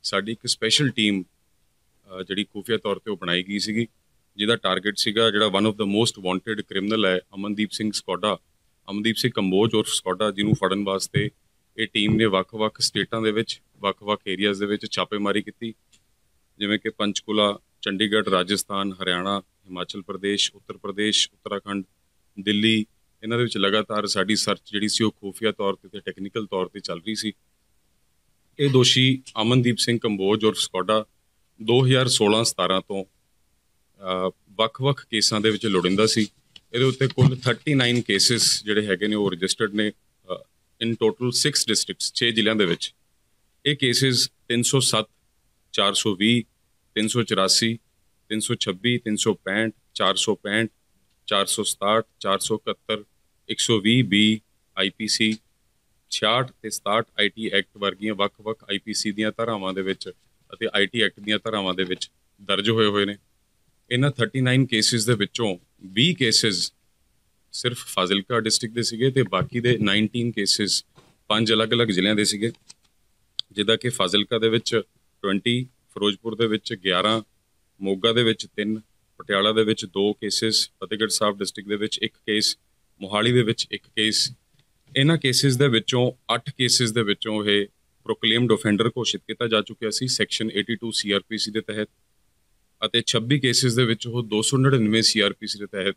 ਸਾਡੀ ਇੱਕ special team ਜਿਹੜੀ ਖੂਫੀਆ ਤੌਰ ਤੇ ਉਹ ਬਣਾਈ ਗਈ ਸੀਗੀ, ਜਿਹਦਾ ਟਾਰਗੇਟ ਸੀਗਾ ਜਿਹੜਾ one of the most wanted criminal ਹੈ ਅਮਨਦੀਪ ਸਿੰਘ ਸਕੋਡਾ, ਅਮਨਦੀਪ ਸਿੰਘ ਕੰਬੋਜ ਉਰਫ ਸਕੋਡਾ, ਜਿਹਨੂੰ ਫੜਨ ਵਾਸਤੇ ਇਹ ਟੀਮ ਨੇ ਵੱਖ-ਵੱਖ ਸਟੇਟਾਂ ਦੇ ਵਿੱਚ ਵੱਖ-ਵੱਖ ਏਰੀਆਜ਼ ਦੇ ਵਿੱਚ ਛਾਪੇਮਾਰੀ ਕੀਤੀ, ਜਿਵੇਂ ਕਿ ਪੰਚਕੂਲਾ, ਚੰਡੀਗੜ੍ਹ, ਰਾਜਸਥਾਨ, ਹਰਿਆਣਾ, ਹਿਮਾਚਲ ਪ੍ਰਦੇਸ਼, ਉੱਤਰ ਪ੍ਰਦੇਸ਼, ਉੱਤਰਾਖੰਡ, ਦਿੱਲੀ। ਇਹਨਾਂ ਦੇ ਵਿੱਚ ਲਗਾਤਾਰ ਸਾਡੀ ਸਰਚ ਜਿਹੜੀ ਸੀ ਉਹ ਖੂਫੀਆ ਤੌਰ ਤੇ ਟੈਕਨੀਕਲ ਤੌਰ ਤੇ ਚੱਲ ਰਹੀ ਸੀ। ਇਹ ਦੋਸ਼ੀ ਅਮਨਦੀਪ ਸਿੰਘ ਕੰਬੋਜ ਔਰ ਸਕੋਡਾ 2016-17 ਤੋਂ ਵੱਖ-ਵੱਖ ਕੇਸਾਂ ਦੇ ਵਿੱਚ ਲੋੜਿੰਦਾ ਸੀ। ਇਹਦੇ ਉੱਤੇ ਕੁੱਲ 39 ਕੇਸਿਸ ਜਿਹੜੇ ਹੈਗੇ ਨੇ ਉਹ ਰਜਿਸਟਰਡ ਨੇ ਇਨ ਟੋਟਲ 6 ਡਿਸਟ੍ਰਿਕਟਸ, 6 ਜ਼ਿਲ੍ਹਿਆਂ ਦੇ ਵਿੱਚ। ਇਹ ਕੇਸਿਸ 307, 420, 384, 326, 365, 465, 467, 471, 120B IPC, 66 ਤੇ 67 IT ਐਕਟ ਵਰਗੀਆਂ ਵੱਖ-ਵੱਖ IPC ਦੀਆਂ ਧਾਰਾਵਾਂ ਦੇ ਵਿੱਚ ਅਤੇ IT ਐਕਟ ਦੀਆਂ ਧਾਰਾਵਾਂ ਦੇ ਵਿੱਚ ਦਰਜ ਹੋਏ ਨੇ। ਇਹਨਾਂ 39 ਕੇਸਿਸ ਦੇ ਵਿੱਚੋਂ 20 ਕੇਸਿਸ ਸਿਰਫ ਫਾਜ਼ਿਲਕਾ ਡਿਸਟ੍ਰਿਕਟ ਦੇ ਸੀਗੇ ਤੇ ਬਾਕੀ ਦੇ 19 ਕੇਸਿਸ 5 ਅਲੱਗ-ਅਲੱਗ ਜ਼ਿਲ੍ਹਿਆਂ ਦੇ ਸੀਗੇ, ਜਿੱਦਾਂ ਕਿ ਫਾਜ਼ਿਲਕਾ ਦੇ ਵਿੱਚ 20, ਫਿਰੋਜ਼ਪੁਰ ਦੇ ਵਿੱਚ 11, ਮੋਗਾ ਦੇ ਵਿੱਚ 3, ਪਟਿਆਲਾ ਦੇ ਵਿੱਚ 2 ਕੇਸਿਸ, ਫਤਿਹਗੜ੍ਹ ਸਾਹਿਬ ਡਿਸਟ੍ਰਿਕਟ ਦੇ ਵਿੱਚ 1 ਕੇਸ, ਮੋਹਾਲੀ ਦੇ ਵਿੱਚ 1 ਕੇਸ। ਇਹਨਾਂ ਕੇਸਿਸ ਦੇ ਵਿੱਚੋਂ 8 ਕੇਸਿਸ ਦੇ ਵਿੱਚੋਂ ਇਹ ਪ੍ਰੋਕਲੇਮਡ ਆਫੈਂਡਰ ਘੋਸ਼ਿਤ ਕੀਤਾ ਜਾ ਚੁੱਕਿਆ ਸੀ ਸੈਕਸ਼ਨ 82 CRPC ਦੇ ਤਹਿਤ, ਅਤੇ 26 ਕੇਸਿਸ ਦੇ ਵਿੱਚ ਉਹ 299 CRPC ਦੇ ਤਹਿਤ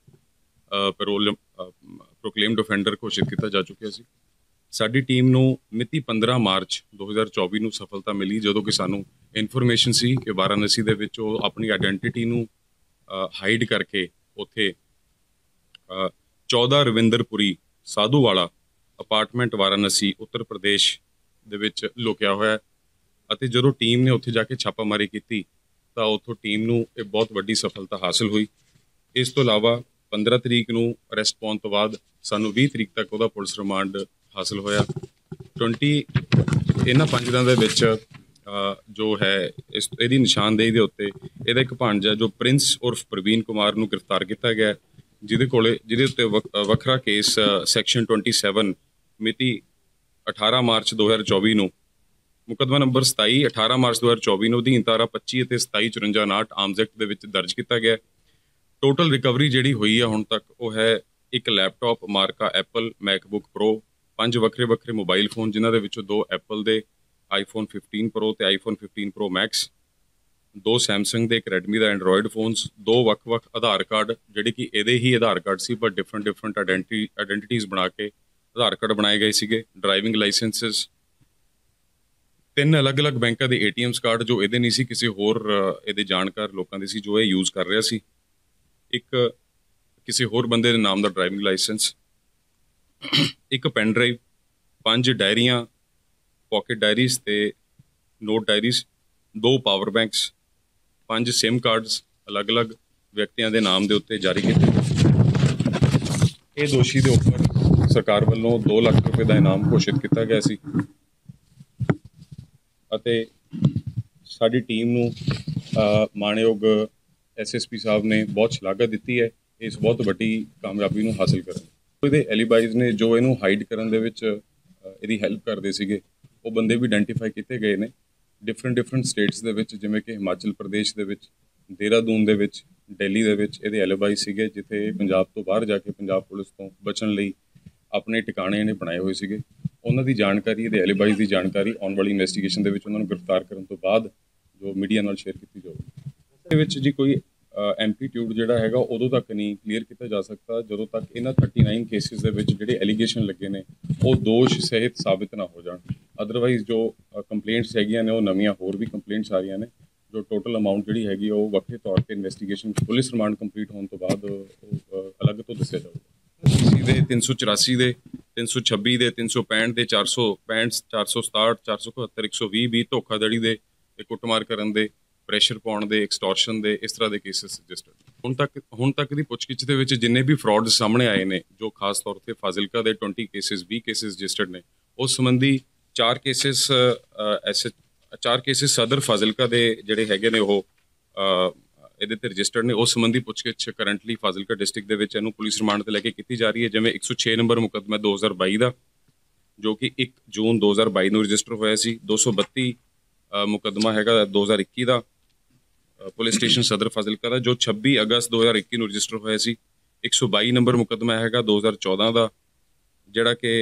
ਪ੍ਰੋਕਲੇਮਡ ਆਫੈਂਡਰ ਘੋਸ਼ਿਤ ਕੀਤਾ ਜਾ ਚੁੱਕਿਆ ਸੀ। ਸਾਡੀ ਟੀਮ ਨੂੰ ਮਿਤੀ 15 ਮਾਰਚ 2024 ਨੂੰ ਸਫਲਤਾ ਮਿਲੀ, ਜਦੋਂ ਕਿ ਸਾਨੂੰ ਇਨਫੋਰਮੇਸ਼ਨ ਸੀ ਕਿ ਵਾਰਾਣਸੀ ਦੇ ਵਿੱਚ ਉਹ ਆਪਣੀ ਆਇਡੈਂਟੀਟੀ ਨੂੰ ਹਾਈਡ ਕਰਕੇ ਉੱਥੇ 14 ਰਵਿੰਦਰਪੁਰੀ ਸਾਧੂਵਾਲਾ ਅਪਾਰਟਮੈਂਟ ਵਾਰਾਣਸੀ ਉੱਤਰ ਪ੍ਰਦੇਸ਼ ਦੇ ਵਿੱਚ ਲੁਕਿਆ ਹੋਇਆ। ਅਤੇ ਜਦੋਂ ਟੀਮ ਨੇ ਉੱਥੇ ਜਾ ਕੇ ਛਾਪਾਮਾਰੀ ਕੀਤੀ ਤਾਂ ਉੱਥੋਂ ਟੀਮ ਨੂੰ ਇਹ ਬਹੁਤ ਵੱਡੀ ਸਫਲਤਾ ਹਾਸਲ ਹੋਈ। ਇਸ ਤੋਂ ਇਲਾਵਾ 15 ਤਰੀਕ ਨੂੰ ਅਰੈਸਟ ਪਾਉਣ ਤੋਂ ਬਾਅਦ ਸਾਨੂੰ 20 ਤਰੀਕ ਤੱਕ ਉਹਦਾ ਪੁਲਿਸ ਰਿਮਾਂਡ ਹਾਸਲ ਹੋਇਆ। ਇਹਨਾਂ 5 ਦਿਨਾਂ ਦੇ ਵਿੱਚ ਜੋ ਹੈ ਇਹਦੀ ਨਿਸ਼ਾਨਦੇਹੀ ਦੇ ਉੱਤੇ ਇਹਦਾ ਇੱਕ ਭਾਣਜਾ ਜੋ ਪ੍ਰਿੰਸ ਉਰਫ ਪ੍ਰਵੀਨ ਕੁਮਾਰ ਨੂੰ ਗ੍ਰਿਫਤਾਰ ਕੀਤਾ ਗਿਆ, ਜਿਹਦੇ ਉੱਤੇ ਵੱਖਰਾ ਕੇਸ ਸੈਕਸ਼ਨ 27 ਮਿਤੀ 18 ਮਾਰਚ 2024 ਨੂੰ ਮੁਕੱਦਮਾ ਨੰਬਰ 27 18 ਮਾਰਚ 2024 ਨੂੰ ਅਧੀਨ ਧਾਰਾ 25 ਅਤੇ 27 54 ਆਰਮਜ਼ ਐਕਟ ਦੇ ਵਿੱਚ ਦਰਜ ਕੀਤਾ ਗਿਆ। ਟੋਟਲ ਰਿਕਵਰੀ ਜਿਹੜੀ ਹੋਈ ਹੈ ਹੁਣ ਤੱਕ ਉਹ ਹੈ ਇੱਕ ਲੈਪਟਾਪ ਮਾਰਕਾ ਐਪਲ ਮੈਕਬੁੱਕ ਪ੍ਰੋ, 5 ਵੱਖਰੇ ਮੋਬਾਈਲ ਫੋਨ, ਜਿਨ੍ਹਾਂ ਦੇ ਵਿੱਚੋਂ 2 ਐਪਲ ਦੇ iPhone 15 Pro ਤੇ iPhone 15 Pro Max, 2 ਸੈਮਸੰਗ ਦੇ, ਇੱਕ ਰੈਡਮੀ ਦਾ ਐਂਡਰੋਇਡ ਫੋਨਸ, 2 ਵੱਖ-ਵੱਖ ਆਧਾਰ ਕਾਰਡ ਜਿਹੜੇ ਕਿ ਇਹਦੇ ਹੀ ਆਧਾਰ ਕਾਰਡ ਸੀ ਪਰ ਡਿਫਰੈਂਟ ਆਇਡੈਂਟੀਟੀਜ਼ ਬਣਾ ਕੇ ਆਧਾਰ ਕਾਰਡ ਬਣਾਏ ਗਏ ਸੀਗੇ, ਡਰਾਈਵਿੰਗ ਲਾਇਸੈਂਸਿਸ, 3 ਅਲੱਗ-ਅਲੱਗ ਬੈਂਕਾਂ ਦੇ ATMs ਕਾਰਡ ਜੋ ਇਹਦੇ ਨਹੀਂ ਸੀ, ਕਿਸੇ ਹੋਰ ਇਹਦੇ ਜਾਣਕਾਰ ਲੋਕਾਂ ਦੇ ਸੀ ਜੋ ਇਹ ਯੂਜ਼ ਕਰ ਰਿਹਾ ਸੀ, ਇੱਕ ਕਿਸੇ ਹੋਰ ਬੰਦੇ ਦੇ ਨਾਮ ਦਾ ਡਰਾਈਵਿੰਗ ਲਾਇਸੈਂਸ, ਇੱਕ ਪੈਨ ਡਰਾਈਵ, 5 ਡਾਇਰੀਆਂ, ਪਾਕਟ ਡਾਇਰੀਜ਼ ਤੇ note diaries, 2 power banks, 5 SIM cards ਅਲੱਗ-ਅਲੱਗ ਵਿਅਕਤੀਆਂ ਦੇ ਨਾਮ ਦੇ ਉੱਤੇ ਜਾਰੀ ਕੀਤੇ। ਇਹ ਦੋਸ਼ੀ ਦੇ ਉੱਪਰ ਸਰਕਾਰ ਵੱਲੋਂ 2 ਲੱਖ ਰੁਪਏ ਦਾ ਇਨਾਮ ਘੋਸ਼ਿਤ ਕੀਤਾ ਗਿਆ ਸੀ ਅਤੇ ਸਾਡੀ ਟੀਮ ਨੂੰ ਮਾਣਯੋਗ SSP ਸਾਹਿਬ ਨੇ ਬਹੁਤ ਸ਼ਲਾਘਾ ਦਿੱਤੀ ਹੈ ਇਸ ਬਹੁਤ ਵੱਡੀ ਕਾਮਯਾਬੀ ਨੂੰ ਹਾਸਿਲ ਕਰਨ। ਇਹਦੇ ਐਲੀਬਾਈਜ਼ ਨੇ ਜੋ ਇਹਨੂੰ ਹਾਈਡ ਕਰਨ ਦੇ ਵਿੱਚ ਇਹਦੀ ਹੈਲਪ ਕਰਦੇ ਸੀਗੇ, ਉਹ ਬੰਦੇ ਵੀ ਆਇਡੈਂਟੀਫਾਈ ਕੀਤੇ ਗਏ ਨੇ ਡਿਫਰੈਂਟ ਸਟੇਟਸ ਦੇ ਵਿੱਚ, ਜਿਵੇਂ ਕਿ ਹਿਮਾਚਲ ਪ੍ਰਦੇਸ਼ ਦੇ ਵਿੱਚ, ਦੇਹਰਾਦੂਨ ਦੇ ਵਿੱਚ, ਦਿੱਲੀ ਦੇ ਵਿੱਚ ਇਹਦੇ ਐਲੀਬਾਈ ਸੀਗੇ, ਜਿੱਥੇ ਪੰਜਾਬ ਤੋਂ ਬਾਹਰ ਜਾ ਕੇ ਪੰਜਾਬ ਪੁਲਿਸ ਤੋਂ ਬਚਣ ਲਈ ਆਪਣੇ ਟਿਕਾਣੇ ਇਹਨੇ ਬਣਾਏ ਹੋਏ ਸੀਗੇ। ਉਹਨਾਂ ਦੀ ਜਾਣਕਾਰੀ, ਇਹਦੇ ਐਲੀਬਾਈਜ਼ ਦੀ ਜਾਣਕਾਰੀ ਆਉਣ ਵਾਲੀ ਇਨਵੈਸਟੀਗੇਸ਼ਨ ਦੇ ਵਿੱਚ ਉਹਨਾਂ ਨੂੰ ਗ੍ਰਿਫਤਾਰ ਕਰਨ ਤੋਂ ਬਾਅਦ ਜੋ ਮੀਡੀਆ ਨਾਲ ਸ਼ੇਅਰ ਕੀਤੀ ਜਾਊਗੀ। ਇਹਦੇ ਵਿੱਚ ਜੀ ਕੋਈ ਐਮਪਲੀਟਿਊਡ ਜਿਹੜਾ ਹੈਗਾ ਉਦੋਂ ਤੱਕ ਨਹੀਂ ਕਲੀਅਰ ਕੀਤਾ ਜਾ ਸਕਦਾ ਜਦੋਂ ਤੱਕ ਇਹਨਾਂ 39 ਕੇਸਿਸ ਦੇ ਵਿੱਚ ਜਿਹੜੇ ਐਲੀਗੇਸ਼ਨ ਲੱਗੇ ਨੇ ਉਹ ਦੋਸ਼ ਸਹਿਤ ਸਾਬਿਤ ਨਾ ਹੋ ਜਾਣ। ਅਦਰਵਾਈਜ਼ ਜੋ ਕੰਪਲੇਂਟਸ ਹੈਗੀਆਂ ਨੇ ਉਹ ਨਵੀਆਂ ਹੋਰ ਵੀ ਕੰਪਲੇਂਟਸ ਆ ਰਹੀਆਂ ਨੇ, ਜੋ ਟੋਟਲ ਅਮਾਊਂਟ ਜਿਹੜੀ ਹੈਗੀ ਉਹ ਵੱਖਰੇ ਤੌਰ 'ਤੇ ਇਨਵੈਸਟੀਗੇਸ਼ਨ ਪੁਲਿਸ ਰਿਮਾਂਡ ਕੰਪਲੀਟ ਹੋਣ ਤੋਂ ਬਾਅਦ ਉਹ ਅਲੱਗ ਤੋਂ ਦੱਸਿਆ ਜਾਊਗਾ। ਸੀ ਦੇ 384 ਦੇ, 326 ਦੇ, 365 ਦੇ, 465, 467, 471, 120B ਧੋਖਾਧੜੀ ਦੇ, ਕੁੱਟਮਾਰ ਕਰਨ ਦੇ, ਪ੍ਰੈਸ਼ਰ ਪਾਉਣ ਦੇ, ਐਕਸਟੋਰਸ਼ਨ ਦੇ, ਇਸ ਤਰ੍ਹਾਂ ਦੇ ਕੇਸਿਸ ਰਜਿਸਟਰਡ। ਹੁਣ ਤੱਕ ਦੀ ਪੁੱਛਗਿੱਛ ਦੇ ਵਿੱਚ ਜਿੰਨੇ ਵੀ ਫਰਾਡ ਸਾਹਮਣੇ ਆਏ ਨੇ, ਜੋ ਖਾਸ ਤੌਰ 'ਤੇ ਫਾਜ਼ਿਲਕਾ ਦੇ 20 ਕੇਸਿਸ ਰਜਿਸਟਰਡ ਨੇ, ਉਸ ਸੰਬੰਧੀ 4 ਕੇਸਿਸ ਸਦਰ ਫਾਜ਼ਿਲਕਾ ਦੇ ਜਿਹੜੇ ਹੈਗੇ ਨੇ ਉਹ ਇਹਦੇ ਤੇ ਰਜਿਸਟਰਡ ਨੇ। ਉਸ ਸੰਬੰਧੀ ਪੁੱਛਗਿੱਛ ਕਰੰਟਲੀ ਫਾਜ਼ਿਲਕਾ ਡਿਸਟ੍ਰਿਕਟ ਦੇ ਵਿੱਚ ਇਹਨੂੰ ਪੁਲਿਸ ਰਿਮਾਂਡ ਤੇ ਲੈ ਕੇ ਕੀਤੀ ਜਾ ਰਹੀ ਹੈ। ਜਿਵੇਂ 106 ਨੰਬਰ ਮੁਕੱਦਮਾ 2022 ਦਾ, ਜੋ ਕਿ 1 ਜੂਨ 2022 ਨੂੰ ਰਜਿਸਟਰ ਹੋਇਆ ਸੀ, 232 ਮੁਕੱਦਮਾ ਹੈਗਾ 2021 ਦਾ, ਪੁਲਿਸ ਸਟੇਸ਼ਨ ਸਦਰ ਫਾਜ਼ਿਲਕਾ ਦਾ, ਜੋ 26 ਅਗਸਤ 2021 ਨੂੰ ਰਜਿਸਟਰ ਹੋਇਆ ਸੀ। 122 ਨੰਬਰ ਮੁਕੱਦਮਾ ਹੈਗਾ 2014 ਦਾ, ਜਿਹੜਾ ਕਿ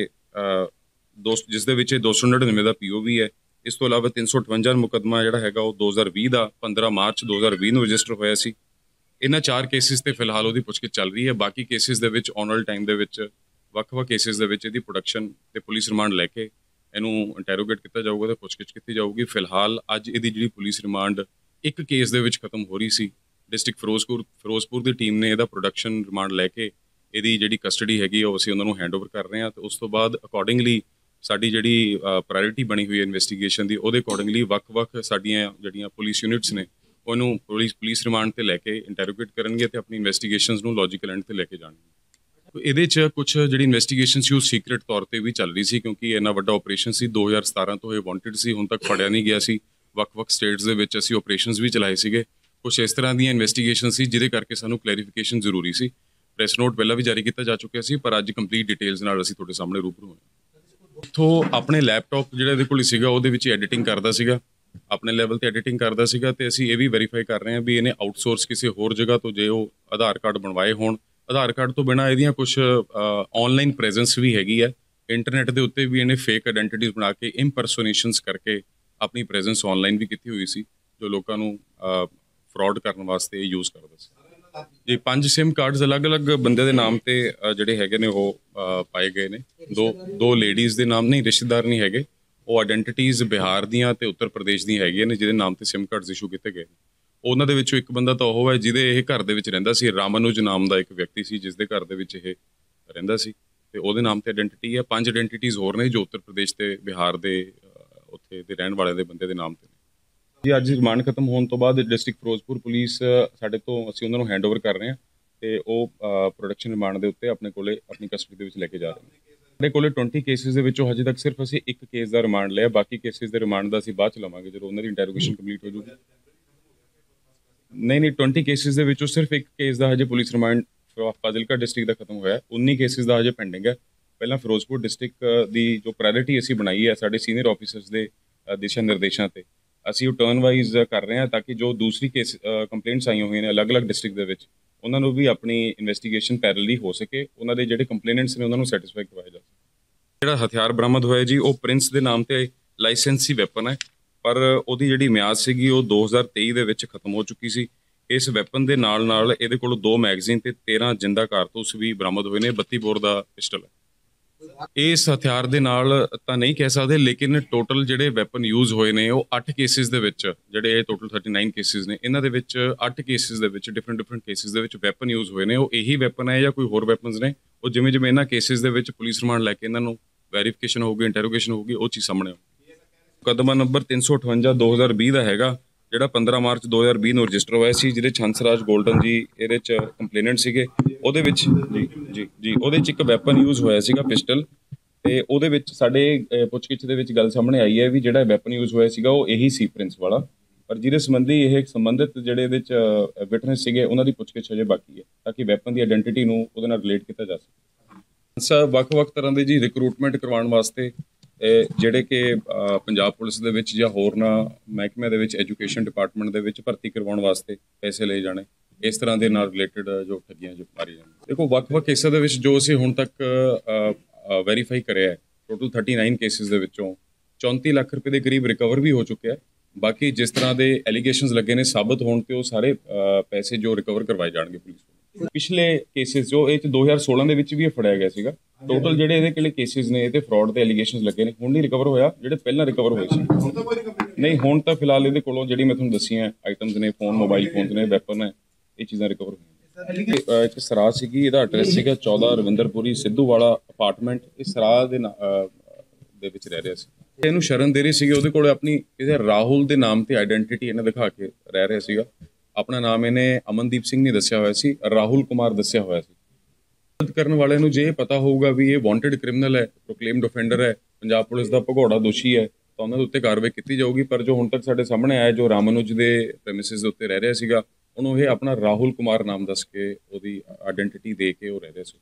ਜਿਸ ਦੇ ਵਿੱਚ 299 ਦਾ POV ਹੈ। ਇਸ ਤੋਂ ਇਲਾਵਾ 358 ਮੁਕੱਦਮਾ ਜਿਹੜਾ ਹੈਗਾ ਉਹ 2020 ਦਾ 15 ਮਾਰਚ 2020 ਨੂੰ ਰਜਿਸਟਰ ਹੋਇਆ ਸੀ। ਇਹਨਾਂ 4 ਕੇਸਿਸ ਤੇ ਫਿਲਹਾਲ ਉਹਦੀ ਪੁੱਛਗਿੱਛ ਚੱਲ ਰਹੀ ਹੈ। ਬਾਕੀ ਕੇਸਿਸ ਦੇ ਵਿੱਚ ਆਉਣ ਵਾਲੇ ਟਾਈਮ ਦੇ ਵਿੱਚ ਵੱਖ-ਵੱਖ ਕੇਸਿਸ ਦੇ ਵਿੱਚ ਇਹਦੀ ਪ੍ਰੋਡਕਸ਼ਨ ਤੇ ਪੁਲਿਸ ਰਿਮਾਂਡ ਲੈ ਕੇ ਇਹਨੂੰ ਇੰਟੈਰੋਗੇਟ ਕੀਤਾ ਜਾਊਗਾ ਤੇ ਪੁੱਛਗਿੱਛ ਕੀਤੀ ਜਾਊਗੀ। ਫਿਲਹਾਲ ਅੱਜ ਇਹਦੀ ਜਿਹੜੀ ਪੁਲਿਸ ਰਿਮਾਂਡ ਇੱਕ ਕੇਸ ਦੇ ਵਿੱਚ ਖਤਮ ਹੋ ਰਹੀ ਸੀ। ਡਿਸਟ੍ਰਿਕਟ ਫਿਰੋਜ਼ਪੁਰ ਦੀ ਟੀਮ ਨੇ ਇਹਦਾ ਪ੍ਰੋਡਕਸ਼ਨ ਰਿਮਾਂਡ ਲੈ ਕੇ ਇਹਦੀ ਜਿਹੜੀ ਕਸਟਡੀ ਹੈਗੀ ਉਹ ਅਸੀਂ ਉਹਨਾਂ ਨੂੰ ਹੈਂਡਓਵਰ ਕਰ ਰਹੇ ਹਾਂ ਤੇ ਉਸ ਤੋਂ ਬਾਅਦ ਅਕੋਰਡਿੰਗਲੀ ਸਾਡੀ ਜਿਹੜੀ ਪ੍ਰਾਇੋਰਟੀ ਬਣੀ ਹੋਈ ਹੈ ਇਨਵੈਸਟੀਗੇਸ਼ਨ ਦੀ, ਉਹਦੇ ਅਕੋਰਡਿੰਗਲੀ ਵੱਖ-ਵੱਖ ਸਾਡੀਆਂ ਜਿਹੜੀਆਂ ਪੁਲਿਸ ਯੂਨਿਟਸ ਨੇ ਉਹਨੂੰ ਪੁਲਿਸ ਰਿਮਾਂਡ ਤੇ ਲੈ ਕੇ ਇੰਟੈਰੋਗੇਟ ਕਰਨਗੇ ਤੇ ਆਪਣੀ ਇਨਵੈਸਟੀਗੇਸ਼ਨਸ ਨੂੰ ਲੌਜੀਕਲ ਐਂਡ ਤੇ ਲੈ ਕੇ ਜਾਣਗੇ। ਇਹਦੇ 'ਚ ਕੁਝ ਜਿਹੜੀ ਇਨਵੈਸਟੀਗੇਸ਼ਨ ਸੀ ਉਹ ਸੀਕ੍ਰੇਟ ਤੌਰ ਤੇ ਵੀ ਚੱਲ ਰਹੀ ਸੀ, ਕਿਉਂਕਿ ਇੰਨਾ ਵੱਡਾ ਆਪਰੇਸ਼ਨ ਸੀ। 2017 ਤੋਂ ਇਹ ਵਾਂਟਡ ਸੀ, ਹੁਣ ਤੱਕ ਫੜਿਆ ਨਹੀਂ ਗਿਆ ਸੀ। ਵੱਖ-ਵੱਖ ਸਟੇਟਸ ਦੇ ਵਿੱਚ ਅਸੀਂ ਆਪਰੇਸ਼ਨਸ ਵੀ ਚਲਾਏ ਸੀਗੇ। ਕੁਝ ਇਸ ਤਰ੍ਹਾਂ ਦੀਆਂ ਇਨਵੈਸਟੀਗੇਸ਼ਨ ਸੀ ਜਿਹਦੇ ਕਰਕੇ ਸਾਨੂੰ ਕਲੈਰੀਫਿਕੇਸ਼ਨ ਜ਼ਰੂਰੀ ਸੀ। ਪ੍ਰੈਸ ਨੋਟ ਪਹਿਲਾਂ ਵੀ ਜਾਰੀ ਕੀਤਾ ਜਾ ਚੁੱਕਿਆ ਸੀ, ਪਰ ਅੱਜ ਕੰਪਲੀਟ ਡਿਟੇਲਸ ਨਾਲ ਅਸੀਂ ਤੁਹਾਡੇ ਸਾਹਮਣੇ ਰੂਬਰੂ ਹੋਏ। ਉੱਥੋਂ ਆਪਣੇ ਲੈਪਟਾਪ ਜਿਹੜਾ ਇਹਦੇ ਕੋਲ ਸੀਗਾ ਉਹਦੇ ਵਿੱਚ ਐਡੀਟਿੰਗ ਕਰਦਾ ਸੀਗਾ, ਆਪਣੇ ਲੈਵਲ ਤੇ ਐਡੀਟਿੰਗ ਕਰਦਾ ਸੀਗਾ ਤੇ ਅਸੀਂ ਇਹ ਵੀ ਵੈਰੀਫਾਈ ਕਰ ਰਹੇ ਹਾਂ ਵੀ ਇਹਨੇ ਆਊਟਸੋਰਸ ਕਿਸੇ ਹੋਰ ਜਗ੍ਹਾ ਤੋਂ ਜੇ ਉਹ ਆਧਾਰ ਕਾਰਡ ਬਣਵਾਏ ਹੋਣ। ਆਧਾਰ ਕਾਰਡ ਤੋਂ ਬਿਨਾਂ ਇਹਦੀਆਂ ਕੁਝ ਆਨਲਾਈਨ ਪ੍ਰੈਜ਼ੈਂਸ ਵੀ ਹੈਗੀ ਹੈ। ਇੰਟਰਨੈਟ ਦੇ ਉੱਤੇ ਵੀ ਇਹਨੇ ਫੇਕ ਆਇਡੈਂਟੀਟੀਜ਼ ਬਣਾ ਕੇ ਇੰਪਰਸੋਨੇਸ਼ਨਸ ਕਰਕੇ ਆਪਣੀ ਪ੍ਰੈਜ਼ੈਂਸ ਆਨਲਾਈਨ ਵੀ ਕੀਤੀ ਹੋਈ ਸੀ, ਜੋ ਲੋਕਾਂ ਨੂੰ ਫਰਾਡ ਕਰਨ ਵਾਸਤੇ ਯੂਜ਼ ਕਰਦਾ ਸੀ। ਜੀ 5 SIM ਕਾਰਡਸ ਅਲੱਗ-ਅਲੱਗ ਬੰਦੇ ਦੇ ਨਾਮ ਤੇ ਜਿਹੜੇ ਹੈਗੇ ਨੇ ਉਹ ਪਾਏ ਗਏ ਨੇ। ਦੋ ਲੇਡੀਜ਼ ਦੇ ਨਾਮ ਨਹੀਂ, ਰਿਸ਼ਤੇਦਾਰ ਨਹੀਂ ਹੈਗੇ, ਉਹ ਆਇਡੈਂਟੀਟੀਜ਼ ਬਿਹਾਰ ਦੀਆਂ ਤੇ ਉੱਤਰ ਪ੍ਰਦੇਸ਼ ਦੀਆਂ ਹੈਗੀਆਂ ਨੇ ਜਿਹਦੇ ਨਾਮ ਤੇ SIM ਕਾਰਡਸ ਇਸ਼ੂ ਕੀਤੇ ਗਏ ਨੇ। ਉਹਨਾਂ ਦੇ ਵਿੱਚੋਂ ਇੱਕ ਬੰਦਾ ਤਾਂ ਉਹ ਹੈ ਜਿਹਦੇ ਇਹ ਘਰ ਦੇ ਵਿੱਚ ਰਹਿੰਦਾ ਸੀ, ਰਾਮਾਨੁਜ ਨਾਮ ਦਾ ਇੱਕ ਵਿਅਕਤੀ ਸੀ ਜਿਸ ਦੇ ਘਰ ਦੇ ਵਿੱਚ ਇਹ ਰਹਿੰਦਾ ਸੀ ਤੇ ਉਹਦੇ ਨਾਮ ਤੇ ਆਇਡੈਂਟੀਟੀ ਹੈ। 5 ਆਇਡੈਂਟੀਟੀਜ਼ ਹੋਰ ਨੇ ਜੋ ਉੱਤਰ ਪ੍ਰਦੇਸ਼ ਤੇ ਬਿਹਾਰ ਦੇ ਉੱਥੇ ਦੇ ਰਹਿਣ ਵਾਲੇ ਦੇ ਬੰਦੇ ਦੇ ਨਾਮ ਤੇ ਨੇ। ਜੀ ਅੱਜ ਰਿਮਾਂਡ ਖਤਮ ਹੋਣ ਤੋਂ ਬਾਅਦ ਡਿਸਟ੍ਰਿਕਟ ਫਿਰੋਜ਼ਪੁਰ ਪੁਲਿਸ ਸਾਡੇ ਤੋਂ ਅਸੀਂ ਉਹਨਾਂ ਨੂੰ ਹੈਂਡਓਵਰ ਕਰ ਰਹੇ ਹਾਂ ਤੇ ਉਹ ਪ੍ਰੋਡਕਸ਼ਨ ਰਿਮਾਂਡ ਦੇ ਉੱਤੇ ਆਪਣੇ ਕੋਲੇ ਆਪਣੀ ਕਸਟਡੀ ਦੇ ਵਿੱਚ ਲੈ ਕੇ ਜਾ ਰਹੇ ਨੇ। ਸਾਡੇ ਕੋਲੇ 20 ਕੇਸਿਸ ਦੇ ਵਿੱਚੋਂ ਹਜੇ ਤੱਕ ਸਿਰਫ ਅਸੀਂ ਇੱਕ ਕੇਸ ਦਾ ਰਿਮਾਂਡ ਲਿਆ, ਬਾਕੀ ਕੇਸਿਸ ਦੇ ਰਿਮਾਂਡ ਦਾ ਅਸੀਂ ਬਾਅਦ ਚ ਲਵਾਂਗੇ ਜਦੋਂ ਉਹਨਾਂ ਦੀ ਇੰਟੈਰੋਗੇਸ਼ਨ ਕੰਪਲੀਟ ਹੋ ਜਾਊਗੀ। ਨਹੀਂ 20 ਕੇਸਿਸ ਦੇ ਵਿੱਚੋਂ ਸਿਰਫ ਇੱਕ ਕੇਸ ਦਾ ਹਜੇ ਪੁਲਿਸ ਰਿਮਾਂਡ ਫਾਜ਼ਿਲਕਾ ਡਿਸਟ੍ਰਿਕਟ ਦਾ ਖਤਮ ਹੋਇਆ। 19 ਕੇਸਿਸ ਦਾ ਹਜੇ ਪੈਂਡਿੰਗ ਹੈ। ਪਹਿਲਾਂ ਫਿਰੋਜ਼ਪੁਰ ਡਿਸਟ੍ਰਿਕਟ ਦੀ ਜੋ ਪ੍ਰਾਇੋਰਟੀ ਅਸੀਂ ਬਣਾਈ ਹੈ ਸਾਡੇ ਸੀਨੀਅਰ ਆਫੀਸਰਸ ਦੇ ਦਿਸ਼ਾ ਨਿਰਦੇਸ਼ਾਂ ਤੇ, ਅਸੀਂ ਉਹ ਟਰਨ ਵਾਈਜ਼ ਕਰ ਰਹੇ ਹਾਂ ਤਾਂ ਕਿ ਜੋ ਦੂਸਰੀ ਕੇਸ ਕੰਪਲੇਂਟਸ ਆਈਆਂ ਹੋਈਆਂ ਨੇ ਅਲੱਗ-ਅਲੱਗ ਡਿਸਟ੍ਰਿਕਟ ਦੇ ਵਿੱਚ ਉਹਨਾਂ ਨੂੰ ਵੀ ਆਪਣੀ ਇਨਵੈਸਟੀਗੇਸ਼ਨ ਪੈਰਲਲੀ ਹੋ ਸਕੇ, ਉਹਨਾਂ ਦੇ ਜਿਹੜੇ ਕੰਪਲੇਨੈਂਟਸ ਨੇ ਉਹਨਾਂ ਨੂੰ ਸੈਟੀਸਫਾਈ ਕਰਵਾਇਆ ਜਾ ਸਕੇ। ਜਿਹੜਾ ਹਥਿਆਰ ਬਰਾਮਦ ਹੋਇਆ ਜੀ ਉਹ ਪ੍ਰਿੰਸ ਦੇ ਨਾਮ ਤੇ ਲਾਇਸੈਂਸੀ ਵੈਪਨ ਹੈ, ਪਰ ਉਹਦੀ ਜਿਹੜੀ ਮਿਆਦ ਸੀਗੀ ਉਹ 2023 ਦੇ ਵਿੱਚ ਖਤਮ ਹੋ ਚੁੱਕੀ ਸੀ। ਇਸ ਵੈਪਨ ਦੇ ਨਾਲ ਇਹਦੇ ਕੋਲ 2 ਮੈਗਜ਼ੀਨ ਤੇ 13 ਜਿੰਦਾ ਕਾਰਤੂਸ ਵੀ ਬਰਾਮਦ ਹੋਏ ਨੇ, 32 ਬੋਰ ਦਾ ਪਿਸਟਲ ਹੈ। ਇਸ ਹਥਿਆਰ ਦੇ ਨਾਲ ਤਾਂ ਨਹੀਂ ਕਹਿ ਸਕਦੇ, ਲੇਕਿਨ ਟੋਟਲ ਜਿਹੜੇ ਵੈਪਨ ਯੂਜ਼ ਹੋਏ ਨੇ ਉਹ 8 ਕੇਸਿਸ ਦੇ ਵਿੱਚ, ਜਿਹੜੇ ਇਹ ਟੋਟਲ 39 ਕੇਸਿਸ ਨੇ ਇਹਨਾਂ ਦੇ ਵਿੱਚ 8 ਕੇਸਿਸ ਦੇ ਵਿੱਚ ਡਿਫਰੈਂਟ ਕੇਸਿਸ ਦੇ ਵਿੱਚ ਵੈਪਨ ਯੂਜ਼ ਹੋਏ ਨੇ। ਉਹ ਇਹੀ ਵੈਪਨ ਹੈ ਜਾਂ ਕੋਈ ਹੋਰ ਵੈਪਨਸ ਨੇ, ਉਹ ਜਿਵੇਂ ਇਹਨਾਂ ਕੇਸਿਸ ਦੇ ਵਿੱਚ ਪੁਲਿਸ ਰਿਮਾਂਡ ਲੈ ਕੇ ਇਹਨਾਂ ਨੂੰ ਵੈਰੀਫਿਕੇਸ਼ਨ ਹੋਊਗੀ, ਇੰਟੈਰੋਗੇਸ਼ਨ ਹੋਊਗੀ, ਉਹ ਚੀਜ਼ ਸਾਹਮਣੇ ਆਊਗੀ। ਮੁਕੱਦਮਾ ਨੰਬਰ 358 2020 ਦਾ ਹੈਗਾ, ਜਿਹੜਾ 15 ਮਾਰਚ 2020 ਨੂੰ ਰਜਿਸਟਰ ਹੋਇਆ ਸੀ, ਜਿਹਦੇ ਹੰਸਰਾਜ ਗੋਲਡਨ ਜੀ ਇਹਦੇ 'ਚ ਕੰਪਲੇਨੈਂਟ ਸੀਗੇ। ਉਹਦੇ ਵਿੱਚ ਜੀ ਉਹਦੇ 'ਚ ਇੱਕ ਵੈਪਨ ਯੂਜ਼ ਹੋਇਆ ਸੀਗਾ ਪਿਸਟਲ, ਤੇ ਉਹਦੇ ਵਿੱਚ ਸਾਡੇ ਪੁੱਛਗਿੱਛ ਦੇ ਵਿੱਚ ਗੱਲ ਸਾਹਮਣੇ ਆਈ ਹੈ ਵੀ ਜਿਹੜਾ ਵੈਪਨ ਯੂਜ਼ ਹੋਇਆ ਸੀਗਾ ਉਹ ਇਹੀ ਸੀ ਪ੍ਰਿੰਸ ਵਾਲਾ, ਪਰ ਜਿਹਦੇ ਸੰਬੰਧੀ ਇਹ ਸੰਬੰਧਿਤ ਜਿਹੜੇ ਇਹਦੇ 'ਚ ਵਿਟਨੈਸ ਸੀਗੇ ਉਹਨਾਂ ਦੀ ਪੁੱਛਗਿੱਛ ਅਜੇ ਬਾਕੀ ਹੈ ਤਾਂ ਕਿ ਵੈਪਨ ਦੀ ਆਇਡੈਂਟੀਟੀ ਨੂੰ ਉਹਦੇ ਨਾਲ ਰਿਲੇਟ ਕੀਤਾ ਜਾ ਸਕੇ। ਵੱਖ-ਵੱਖ ਤਰ੍ਹਾਂ ਦੇ ਜੀ ਰਿਕਰੂਟਮੈਂਟ ਕਰਵਾਉਣ ਵਾਸਤੇ ਜਿਹੜੇ ਕਿ ਪੰਜਾਬ ਪੁਲਿਸ ਦੇ ਵਿੱਚ ਜਾਂ ਹੋਰਨਾਂ ਮਹਿਕਮਿਆਂ ਦੇ ਵਿੱਚ ਐਜੂਕੇਸ਼ਨ ਡਿਪਾਰਟਮੈਂਟ ਦੇ ਵਿੱਚ ਭਰਤੀ ਕਰਵਾਉਣ ਵਾਸਤੇ ਪੈਸੇ ਲਏ ਜਾਣੇ, ਇਸ ਤਰ੍ਹਾਂ ਦੇ ਨਾਲ ਰਿਲੇਟਡ ਜੋ ਠੱਗੀਆਂ ਜੋ ਮਾਰੀ ਜਾਂਦੀਆਂ। ਦੇਖੋ ਵੱਖ-ਵੱਖ ਕੇਸਾਂ ਦੇ ਵਿੱਚ ਜੋ ਅਸੀਂ ਹੁਣ ਤੱਕ ਵੈਰੀਫਾਈ ਕਰਿਆ ਹੈ, ਟੋਟਲ 39 ਕੇਸਿਸ ਦੇ ਵਿੱਚੋਂ 34 ਲੱਖ ਰੁਪਏ ਦੇ ਕਰੀਬ ਰਿਕਵਰ ਵੀ ਹੋ ਚੁੱਕਿਆ। ਬਾਕੀ ਜਿਸ ਤਰ੍ਹਾਂ ਦੇ ਐਲੀਗੇਸ਼ਨਸ ਲੱਗੇ ਨੇ ਸਾਬਤ ਹੋਣ ਤੇ ਉਹ ਸਾਰੇ ਪੈਸੇ ਜੋ ਰਿਕਵਰ ਕਰਵਾਏ ਜਾਣਗੇ ਪੁਲਿਸ ਨੂੰ। ਪਿਛਲੇ ਕੇਸਿਸ ਜੋ ਇਹ 'ਚ 2016 ਦੇ ਵਿੱਚ ਵੀ ਇਹ ਫੜਿਆ ਗਿਆ ਸੀਗਾ। ਟੋਟਲ ਜਿਹੜੇ ਇਹਦੇ ਕਿਹੜੇ ਕੇਸਿਸ ਨੇ ਇਹਦੇ ਫਰਾਡ ਦੇ ਐਲੀਗੇਸ਼ਨਸ ਲੱਗੇ ਨੇ, ਹੁਣ ਨਹੀਂ ਰਿਕਵਰ ਹੋਇਆ, ਜਿਹੜੇ ਪਹਿਲਾਂ ਰਿਕਵਰ ਹੋਏ ਸੀ। ਨਹੀਂ ਹੁਣ ਤਾਂ ਫਿਲਹਾਲ ਇਹਦੇ ਕੋਲੋਂ ਜਿਹੜੀ ਮੈਂ ਤੁਹਾਨੂੰ ਦੱਸੀਆਂ ਆਈਟਮਸ ਨੇ, ਫੋਨ, ਮੋਬਾਈਲ ਫੋਨਸ ਨੇ, ਵੈਪਨ ਹੈ, ਇਹ ਚੀਜ਼ਾਂ ਰਿਕਵਰ ਹੋਈਆਂ। ਇੱਕ ਸਰਾਹ ਸੀਗੀ, ਇਹਦਾ ਐਡਰੈਸ ਸੀਗਾ 14 ਰਵਿੰਦਰਪੁਰੀ ਸਿੱਧੂਵਾਲਾ ਅਪਾਰਟਮੈਂਟ। ਇਹ ਸਰਾਹ ਦੇ ਵਿੱਚ ਰਹਿ ਰਿਹਾ ਸੀ। ਇਹਨੂੰ ਸ਼ਰਨ ਦੇ ਰਹੇ ਸੀਗੇ, ਉਹਦੇ ਕੋਲ ਆਪਣੀ ਇਹਦੇ ਰਾਹੁਲ ਦੇ ਨਾਮ ਤੇ ਆਇਡੈਂਟੀਟੀ ਇਹਨੇ ਦਿਖਾ ਕੇ ਰਹਿ ਰਿਹਾ ਸੀਗਾ। ਆਪਣਾ ਨਾਮ ਇਹਨੇ ਅਮਨਦੀਪ ਸਿੰਘ ਨੇ ਦੱਸਿਆ ਹੋਇਆ ਸੀ, ਰਾਹੁਲ ਕੁਮਾਰ ਦੱਸਿਆ ਹੋਇਆ ਸੀ। ਮਦਦ ਕਰਨ ਵਾਲਿਆਂ ਨੂੰ ਜੇ ਪਤਾ ਹੋਊਗਾ ਵੀ ਇਹ ਵਾਂਟਡ ਕ੍ਰਿਮੀਨਲ ਹੈ, ਪ੍ਰੋਕਲੇਮਡ ਅਫੈਂਡਰ ਹੈ, ਪੰਜਾਬ ਪੁਲਿਸ ਦਾ ਭਗੌੜਾ ਦੋਸ਼ੀ ਹੈ, ਤਾਂ ਉਹਨਾਂ ਦੇ ਉੱਤੇ ਕਾਰਵਾਈ ਕੀਤੀ ਜਾਊਗੀ। ਪਰ ਜੋ ਹੁਣ ਤੱਕ ਸਾਡੇ ਸਾਹਮਣੇ ਆਇਆ, ਜੋ ਰਾਮਾਨੁਜ ਦੇ ਪ੍ਰੈਮਿਸਿਸ ਦੇ ਉੱਤੇ ਰਹਿ ਰਿਹਾ ਸੀਗਾ, ਉਹਨੂੰ ਇਹ ਆਪਣਾ ਰਾਹੁਲ ਕੁਮਾਰ ਨਾਮ ਦੱਸ ਕੇ ਉਹਦੀ ਆਇਡੈਂਟੀਟੀ ਦੇ ਕੇ ਉਹ ਰਹਿ ਰਿਹਾ ਸੀ।